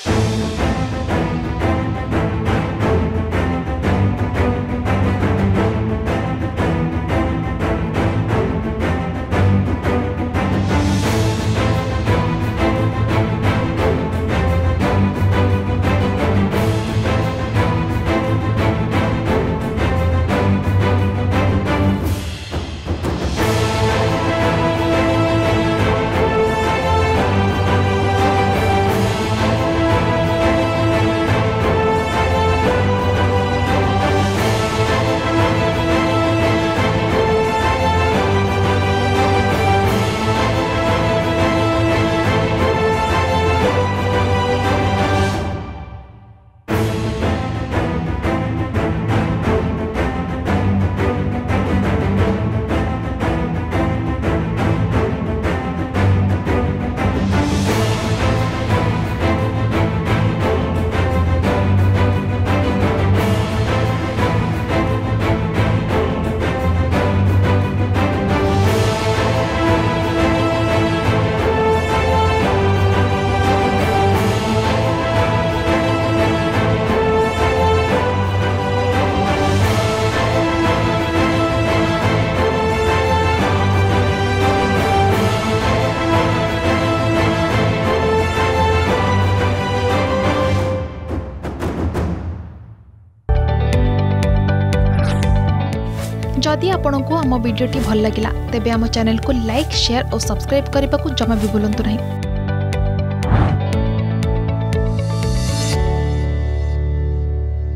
जदि आपंक आम भिडी भल लगा तेब आम चैनल को लाइक शेयर और सब्सक्राइब करने को जमा भी भूलु नहीं।